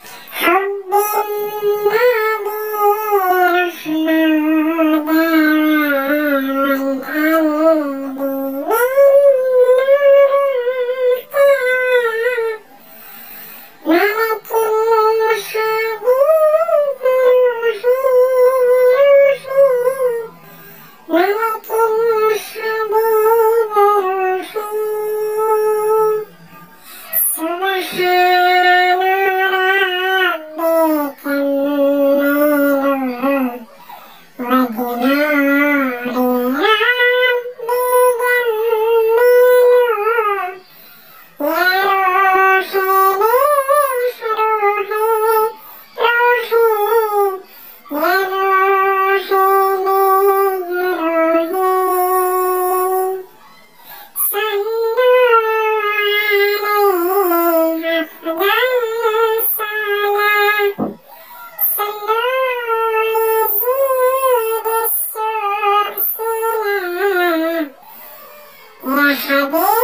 حب النبي رحمة من قلبي ملك حبيب ملك حبيب سبحان ربك النور وبنور ربك النور يا حبيبي